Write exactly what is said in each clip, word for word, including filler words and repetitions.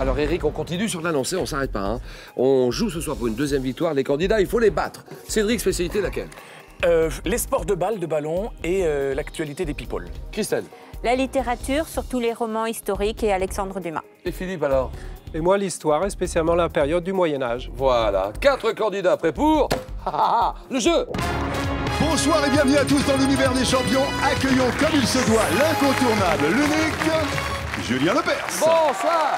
Alors Eric, on continue sur la lancée, on ne s'arrête pas. Hein. On joue ce soir pour une deuxième victoire. Les candidats, il faut les battre. Cédric, spécialité laquelle? euh, Les sports de balle, de ballon et euh, l'actualité des people. Christelle? La littérature, surtout les romans historiques et Alexandre Dumas. Et Philippe alors? Et moi, l'histoire, et spécialement la période du Moyen-Âge. Voilà, quatre candidats prêts pour le jeu. Bonsoir et bienvenue à tous dans l'univers des champions. Accueillons comme il se doit l'incontournable, l'unique, Julien Lepers. Bonsoir.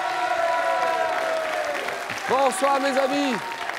Bonsoir mes amis.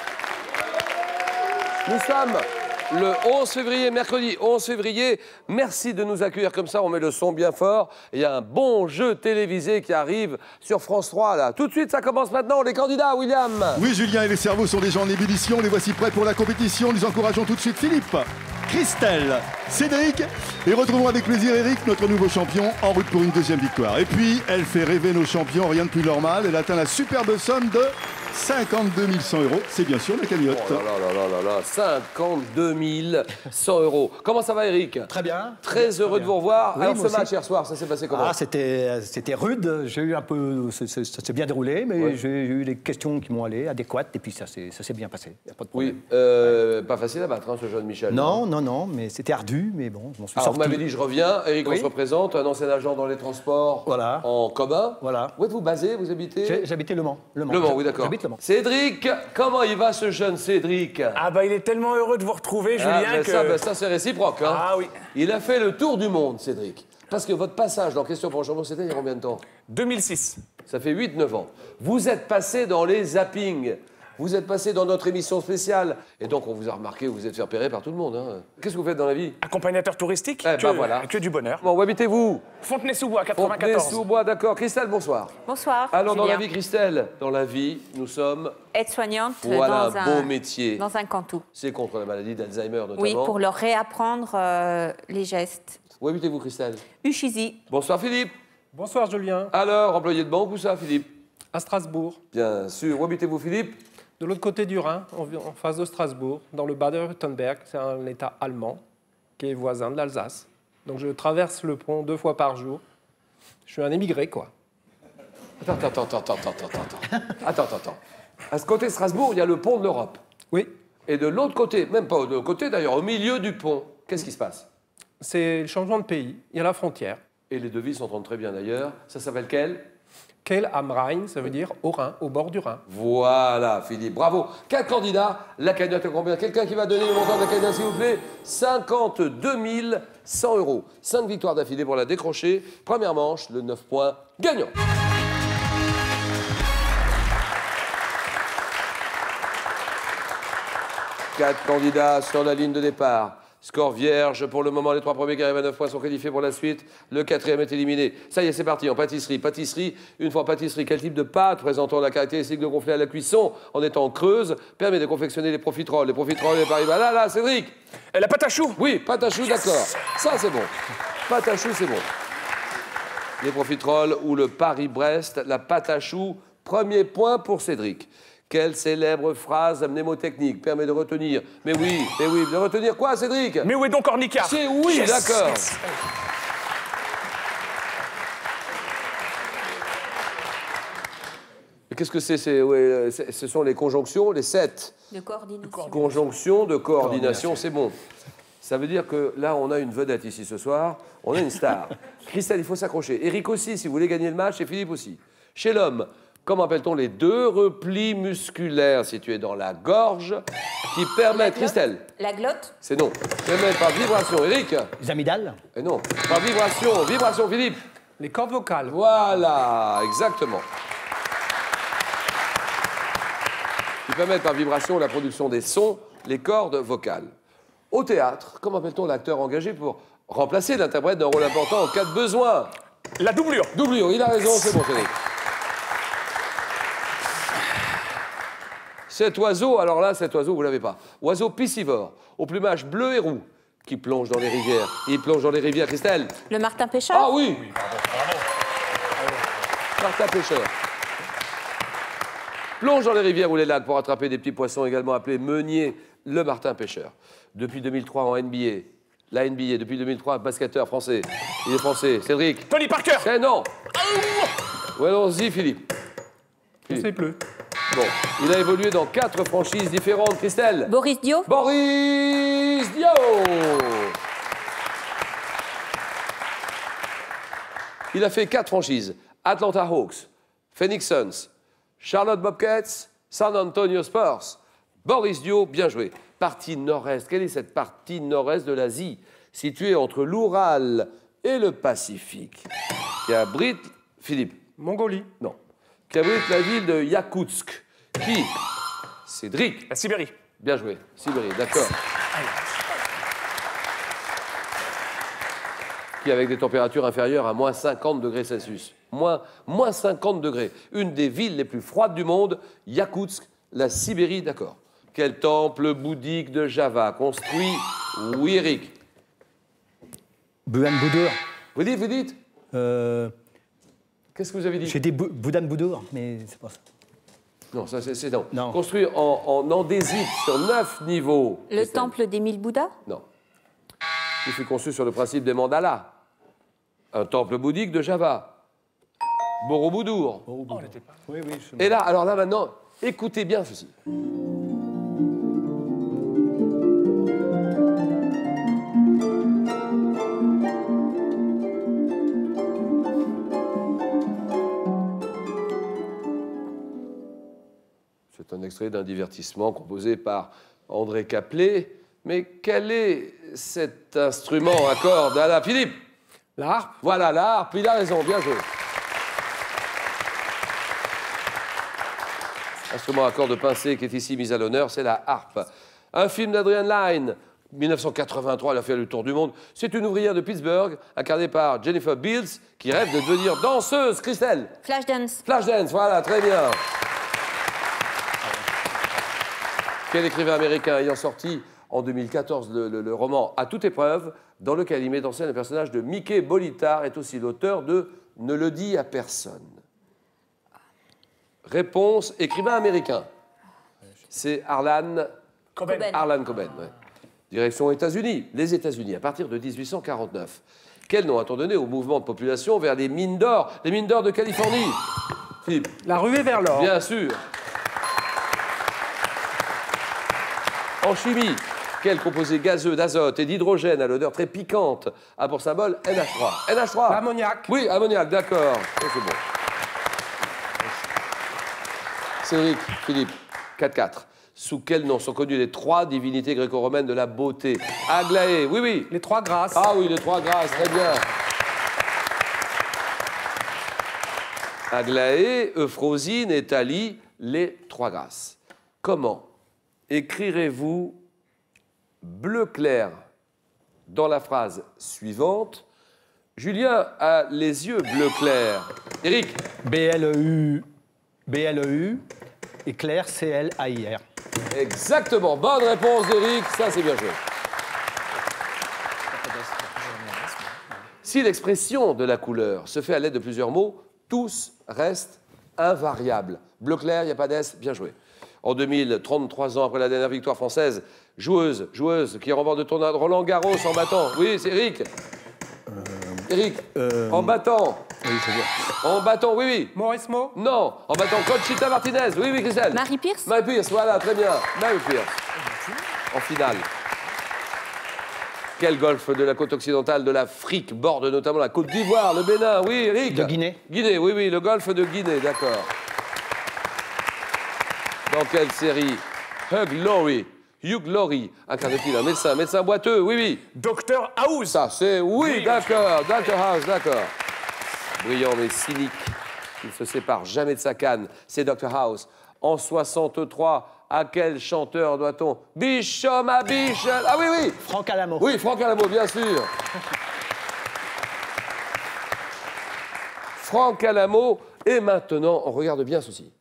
Nous sommes le onze février, mercredi onze février. Merci de nous accueillir comme ça, on met le son bien fort. Il y a un bon jeu télévisé qui arrive sur France trois là. Tout de suite, ça commence maintenant, les candidats, William. Oui, Julien et les cerveaux sont déjà en ébullition. Les voici prêts pour la compétition. Nous encourageons tout de suite Philippe, Christelle, Cédric. Et retrouvons avec plaisir Eric, notre nouveau champion, en route pour une deuxième victoire. Et puis, elle fait rêver nos champions, rien de plus normal. Elle atteint la superbe somme de cinquante-deux mille cent euros, c'est bien sûr la cagnotte. Oh là là là là là, cinquante-deux mille cent euros. Comment ça va, Eric? Très bien. Très très heureux bien. de vous revoir. Oui, Alors, moi ce match aussi. hier soir, ça s'est passé comment? Ah, c'était c'était rude. J'ai eu un peu, ça s'est bien déroulé, mais Ouais. j'ai eu des questions qui m'ont allé adéquates, et puis ça s'est ça s'est bien passé. Y a pas de problème. Oui, euh, pas facile à battre, hein, ce jeune Michel. Non, non, non, mais c'était ardu, mais bon, je m'en suis Alors, vous sorti. m'avez dit, je reviens. Eric, Oui. on se représente, un ancien agent dans les transports Voilà. en commun. Voilà. Où êtes-vous basé? Vous habitez? J'ai- J'habitais Le Mans. Le Mans, Le Mans, Je- oui, d'accord. J'habite Le Mans. Cédric, comment il va ce jeune Cédric? Ah bah il est tellement heureux de vous retrouver, Julien, Ah, ben que... ça, ben ça c'est réciproque. Hein. Ah oui. Il a fait le tour du monde, Cédric. Parce que votre passage dans Question pour le champion, c'était il y a combien de temps? deux mille six. Ça fait huit neuf ans. Vous êtes passé dans les zappings. Vous êtes passé dans notre émission spéciale. Et donc, on vous a remarqué, vous êtes fait repérer par tout le monde. Hein. Qu'est-ce que vous faites dans la vie? Accompagnateur touristique, Eh que, ben voilà. que du bonheur. Bon, où habitez-vous? Fontenay-sous-Bois, quatre-vingt-quatorze. Fontenay-sous-Bois, d'accord. Christelle, bonsoir. Bonsoir. Alors, dans la Julien. vie, Christelle, dans la vie, nous sommes... Aide-soignante Voilà dans un un beau métier. Dans un cantou. C'est contre la maladie d'Alzheimer, notamment. Oui, pour leur réapprendre euh, les gestes. Où habitez-vous, Christelle? Uchizi. Bonsoir, Philippe. Bonsoir, Julien. Alors, employé de banque, où ça, Philippe? À Strasbourg, Bien sûr. Où habitez-vous, Philippe? de l'autre côté du Rhin, en, en face de Strasbourg, dans le Bade-Württemberg. C'est un État allemand qui est voisin de l'Alsace. Donc je traverse le pont deux fois par jour. Je suis un émigré, quoi. Attends, attends, attends, attends, attends, attends. Attends, attends, attends. À ce côté de Strasbourg, il y a le pont de l'Europe. Oui, Et de l'autre côté, même pas de l'autre côté d'ailleurs, au milieu du pont, qu'est-ce qui se passe? c'est le changement de pays. Il y a la frontière. Et les devis s'entendent très bien d'ailleurs. Ça s'appelle quel? Quel am Rhein, ça veut dire au Rhin, au bord du Rhin. Voilà, Philippe, bravo. Quatre candidats, la cagnotte est combien? Quelqu'un qui va donner le montant de la cagnotte, s'il vous plaît? cinquante-deux mille cent euros. Cinq victoires d'affilée pour la décrocher. Première manche, le neuf points gagnant. Quatre candidats sur la ligne de départ. Score vierge. Pour le moment, les trois premiers qui arrivent à neuf points sont qualifiés pour la suite. Le quatrième est éliminé. Ça y est, c'est parti. En pâtisserie. Pâtisserie. Une fois en pâtisserie, quel type de pâte présentant la caractéristique de gonfler à la cuisson en étant creuse permet de confectionner les profiteroles? Les profiteroles, les paris. Là, là, Cédric. Et la pâte à choux. Oui, pâte à choux, d'accord. Ça, c'est bon. Pâte à choux, c'est bon. Les profiteroles ou le Paris-Brest, la pâte à choux. Premier point pour Cédric. Quelle célèbre phrase mnémotechnique permet de retenir? Mais oui, mais oui, de retenir quoi, Cédric? Mais où est donc Ornica? C'est oui, Yes, d'accord. yes. Et qu'est-ce que c'est? C'est- ouais, c'est- Ce sont les conjonctions, les sept De coordination. conjonctions de coordination, c'est bon. Ça veut dire que là, on a une vedette ici ce soir, on a une star. Christelle, il faut s'accrocher. Eric aussi, si vous voulez gagner le match, et Philippe aussi. Chez l'homme, comment appelle-t-on les deux replis musculaires situés dans la gorge qui permettent... Christelle, La glotte. c'est non. Permettent par vibration. Eric? Les amygdales. Et non. Par vibration. Vibration, Philippe. Les cordes vocales. Voilà, exactement. Qui permettent par vibration la production des sons, les cordes vocales. Au théâtre, comment appelle-t-on l'acteur engagé pour remplacer l'interprète d'un rôle important en cas de besoin? La doublure. Doublure, il a raison, c'est bon, Cédric. Cet oiseau, alors là, cet oiseau, vous l'avez pas. Oiseau piscivore, au plumage bleu et roux, qui plonge dans les rivières. Il plonge dans les rivières, Christelle. Le martin pêcheur. Ah oui, Martin pêcheur. Plonge dans les rivières ou les lacs pour attraper des petits poissons, également appelés meuniers, le martin pêcheur. Depuis deux mille trois en N B A, la N B A, depuis deux mille trois, basketteur français. Il est français. Cédric. Tony Parker. C'est non. Ouais, allons-y, Philippe. Je ne sais plus. Bon, il a évolué dans quatre franchises différentes. Christelle. Boris Dio. Boris Dio. Il a fait quatre franchises. Atlanta Hawks, Phoenix Suns, Charlotte Bobcats, San Antonio Spurs. Boris Dio, bien joué. Partie nord-est. Quelle est cette partie nord-est de l'Asie, située entre l'Oural et le Pacifique, qui abrite... Philippe. Mongolie. Non. Qui abrite la ville de Yakoutsk. Qui? Cédric. La Sibérie. Bien joué. Sibérie, d'accord. Qui avec des températures inférieures à moins cinquante degrés Celsius. Moins, moins cinquante degrés. Une des villes les plus froides du monde, Yakoutsk, la Sibérie, d'accord. Quel temple bouddhique de Java construit? Oui, Eric. Bouddha. Vous dites, vous dites Euh, Qu'est-ce que vous avez dit? J'ai des bou- Bouddha Bouddha, mais c'est pas ça. Non, ça c'est non. Non. Construit en, en andésite sur neuf niveaux. Le Christelle. temple des mille Bouddhas. Non. Il fut conçu sur le principe des mandalas. Un temple bouddhique de Java. Borobudur. Oh, Bouddha. Oui, oui. je- Et là, alors là maintenant, écoutez bien ceci. C'est un extrait d'un divertissement composé par André Caplet. Mais quel est cet instrument à cordes à la Philippe? La harpe. Voilà, la harpe, il a raison, bien joué. Instrument à cordes pincées qui est ici mis à l'honneur, c'est la harpe. Un film d'Adrian Lyne, mille neuf cent quatre-vingt-trois, elle a fait le tour du monde. C'est une ouvrière de Pittsburgh, incarnée par Jennifer Beals, qui rêve de devenir danseuse. Christelle. Flashdance. Flashdance, voilà, très bien. Quel écrivain américain ayant sorti en deux mille quatorze le, le- le roman À toute épreuve, dans lequel il met en scène le personnage de Mickey Bolitar, est aussi l'auteur de Ne le dis à personne. Réponse, écrivain américain. C'est Harlan Coben. Coben. Harlan Coben. Ouais. Direction États-Unis. Les États-Unis, à partir de dix-huit cent quarante-neuf. Quel nom a-t-on donné au mouvement de population vers les mines d'or? Les mines d'or de Californie. Philippe. La ruée vers l'or. Bien sûr. En chimie, quel composé gazeux d'azote et d'hydrogène à l'odeur très piquante a pour symbole N H trois? N H trois. L'ammoniac. Oui, ammoniac, d'accord. Oh, c'est bon. Cédric, Philippe, quatre quatre. Sous quel nom sont connues les trois divinités gréco-romaines de la beauté? Aglaé, oui, oui. Les trois grâces. Ah oui, les trois grâces, très bien. Aglaé, Euphrosine et Thalie, les trois grâces. Comment écrirez-vous bleu clair dans la phrase suivante? Julien a les yeux bleu clair. Eric, B L E U. B L E U. Et Claire, C L A I R. exactement. Bonne réponse d'Eric, ça c'est bien joué. Si l'expression de la couleur se fait à l'aide de plusieurs mots, tous restent invariables. Bleu clair, il n'y a pas d'S, bien joué. En deux mille, trente-trois ans après la dernière victoire française, joueuse, joueuse qui remporte le tournoi de Roland Garros en battant. Oui, c'est Eric. Eric, euh, en battant. Oui, c'est bien. En battant, oui, oui. Maurice Mo. Non, en battant Conchita Martinez. Oui, oui, Christelle. Marie Pierce. Marie Pierce, voilà, très bien. Marie Pierce. En finale. Quel golfe de la côte occidentale de l'Afrique borde notamment la Côte d'Ivoire, le Bénin? Oui, Eric. De Guinée. Guinée, oui, oui, le golfe de Guinée, d'accord. Dans quelle série Hugh Laurie, Hugh Laurie, incarne-t-il un médecin, médecin boiteux? Oui, oui. Docteur House. Ça, c'est oui, d'accord, Doctor House, d'accord. Brillant mais cynique, il ne se sépare jamais de sa canne, c'est Doctor House. En soixante-trois, à quel chanteur doit-on? Bichon ma biche. Ah oui, oui. Franck Alamo. Oui, Franck Alamo, bien sûr. Franck Alamo. Et maintenant, on regarde bien ceci.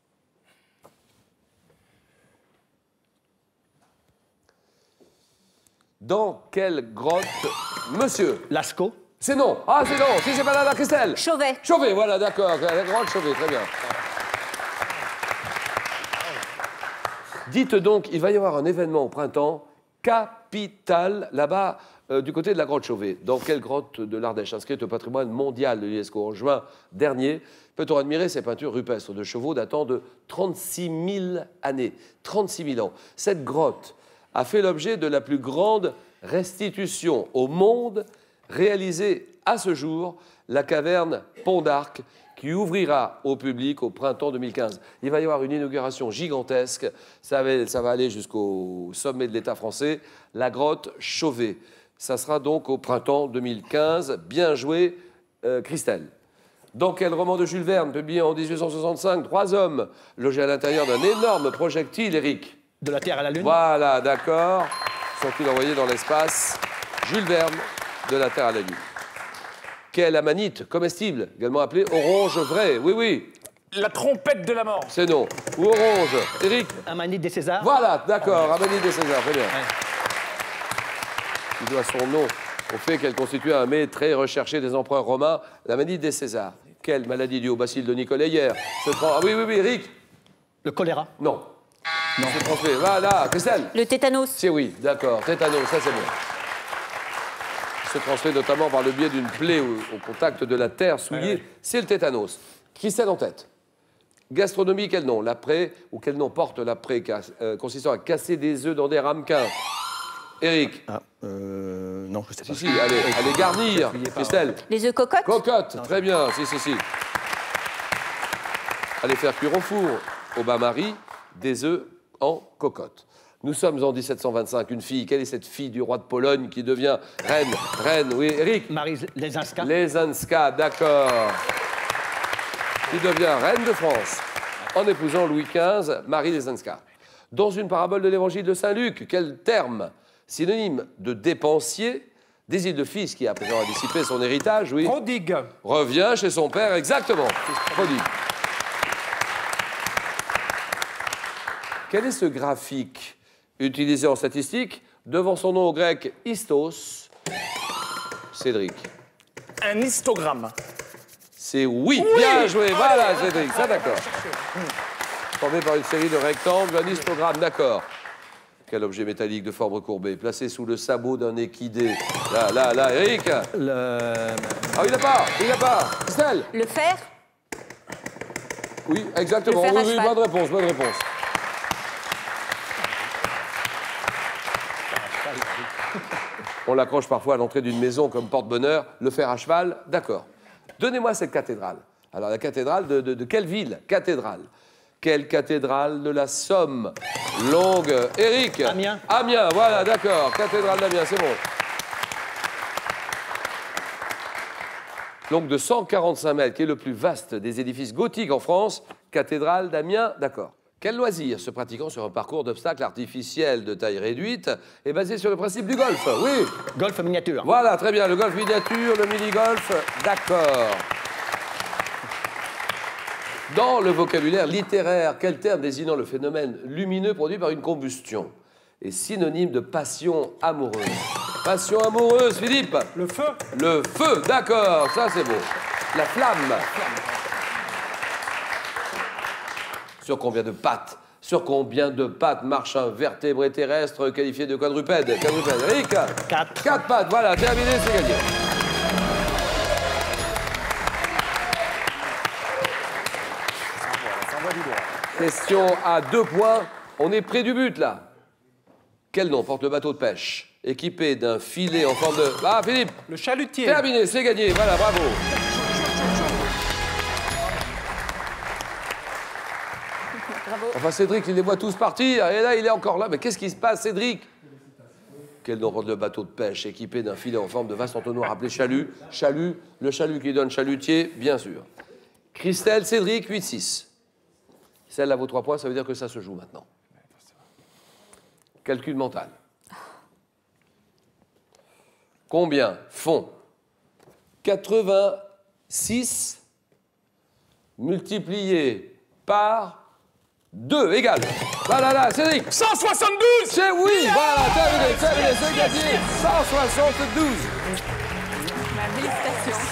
Dans quelle grotte, monsieur? Lascaux. C'est non. Ah, c'est non. Si c'est pas là, la Christelle. Chauvet. Chauvet, voilà, d'accord. La grotte Chauvet, très bien. Dites donc, il va y avoir un événement au printemps capital là-bas euh, du côté de la grotte Chauvet. Dans quelle grotte de l'Ardèche, inscrite au patrimoine mondial de l'UNESCO en juin dernier, peut-on admirer ces peintures rupestres de chevaux datant de trente-six mille années, trente-six mille ans. Cette grotte a fait l'objet de la plus grande restitution au monde réalisée à ce jour, la caverne Pont d'Arc, qui ouvrira au public au printemps deux mille quinze. Il va y avoir une inauguration gigantesque, ça va, ça va aller jusqu'au sommet de l'État français, la grotte Chauvet. Ça sera donc au printemps deux mille quinze. Bien joué, euh, Christelle. Dans quel roman de Jules Verne, publié en dix-huit cent soixante-cinq, trois hommes logés à l'intérieur d'un énorme projectile, Éric? De la Terre à la Lune. Voilà, d'accord. Sont-ils envoyés dans l'espace? Jules Verne, de la Terre à la Lune. Quelle amanite comestible, également appelée orange vraie? Oui, oui. La trompette de la mort. C'est non. Ou orange. Éric? Amanite des Césars. Voilà, d'accord. Amanite des Césars, très bien. Ouais. Il doit son nom au fait qu'elle constituait un mets très recherché des empereurs romains, l'amanite des Césars. Quelle maladie due au bacille de Nicolas hier se prend... Ah oui, oui, oui, Éric? Le choléra. Non. Non. C'est trompé. Voilà, Christelle? Le tétanos. C'est oui, d'accord. Tétanos, ça c'est bon. Se transmet notamment par le biais d'une plaie au, au contact de la terre souillée, ouais, ouais. C'est le tétanos. Christelle en tête. Gastronomie, quel nom? L'après, ou quel nom porte l'après euh, consistant à casser des œufs dans des ramequins? Éric? Ah, euh, non, je sais pas. Si, si, allez, allez garnir. Christelle? Les œufs cocottes? Cocottes, très bien, si, si, si. Allez faire cuire au four, au bain-marie, des œufs en cocotte. Nous sommes en dix-sept cent vingt-cinq. Une fille, quelle est cette fille du roi de Pologne qui devient reine? Reine, oui, Éric? Marie Lesinska. Lesinska, d'accord. Qui devient reine de France en épousant Louis quinze, Marie Lesinska. Dans une parabole de l'évangile de Saint-Luc, quel terme synonyme de dépensier désigne le fils qui, à présent, a dissipé son héritage, oui? Prodigue. Revient chez son père, exactement. Prodigue. Quel est ce graphique utilisé en statistique devant son nom au grec histos? Cédric? Un histogramme. C'est oui. Oui, bien joué, voilà, allez, Cédric, ça d'accord. Formé par une série de rectangles, un histogramme, d'accord. Quel objet métallique de forme courbée, placé sous le sabot d'un équidé? Là, là, là, Éric? Le... Ah, il n'a pas, il n'a pas. Christelle? Le fer? Oui, exactement. Le fer oui, à oui, cheval. bonne réponse, bonne réponse. On l'accroche parfois à l'entrée d'une maison comme porte-bonheur. Le fer à cheval, d'accord. Donnez-moi cette cathédrale. Alors, la cathédrale de, de, de quelle ville? Cathédrale. Quelle cathédrale de la Somme? Longue. Éric? Amiens. Amiens, voilà, d'accord. Cathédrale d'Amiens, c'est bon. Longue de cent quarante-cinq mètres, qui est le plus vaste des édifices gothiques en France. Cathédrale d'Amiens, d'accord. Quel loisir se pratiquant sur un parcours d'obstacles artificiel de taille réduite est basé sur le principe du golf? Oui. Golf miniature. Voilà, très bien. Le golf miniature, le mini-golf, d'accord. Dans le vocabulaire littéraire, quel terme désignant le phénomène lumineux produit par une combustion est synonyme de passion amoureuse? Passion amoureuse, Philippe? Le feu. Le feu, d'accord, ça c'est beau. La flamme. Sur combien de pattes? Sur combien de pattes marche un vertébré terrestre qualifié de quadrupède? Quadrupède, Eric? Quatre. Quatre pattes, voilà, terminé, c'est gagné. Question à deux points. On est près du but, là. Quel nom porte le bateau de pêche équipé d'un filet en forme de... Ah, Philippe? Le chalutier. Terminé, c'est gagné. Voilà, bravo. Bravo. Enfin, Cédric, il les voit tous partir. Et là, il est encore là. Mais qu'est-ce qui se passe, Cédric? Quel nom porte le bateau de pêche équipé d'un filet en forme de vaste entonnoir appelé chalut? Chalut, le chalut qui donne chalutier, bien sûr. Christelle, Cédric, huit six. Celle à vos trois points, ça veut dire que ça se joue maintenant. Calcul mental. Combien font quatre-vingt-six multiplié par deux égale. Voilà, là, Cédric. cent soixante-douze. C'est oui, yeah, voilà, terminé, terminé, c'est gagné. cent soixante-douze. Ma félicitations.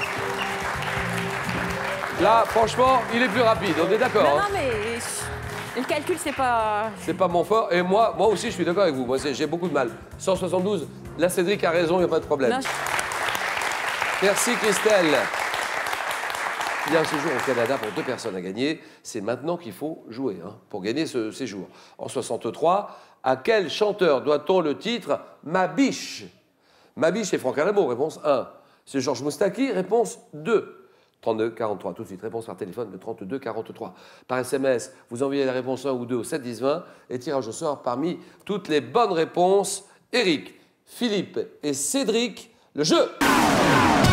Là, franchement, il est plus rapide, on est d'accord. Non, hein. non, mais Le calcul, c'est pas... C'est pas mon fort. Et moi, moi aussi, je suis d'accord avec vous. Moi, j'ai beaucoup de mal. cent soixante-douze, là, Cédric a raison, il n'y a pas de problème. Non, je- Merci, Christelle. Il y a un séjour au Canada pour deux personnes à gagner. C'est maintenant qu'il faut jouer hein, pour gagner ce séjour. En soixante-trois, à quel chanteur doit-on le titre « Ma biche » ? Ma biche, c'est Franck Adamo, réponse un. C'est Georges Moustaki, réponse deux. trente-deux quarante-trois, tout de suite, réponse par téléphone de trente-deux quarante-trois. Par S M S, vous envoyez la réponse un ou deux au sept dix vingt et tirage au sort parmi toutes les bonnes réponses. Eric, Philippe et Cédric, le jeu.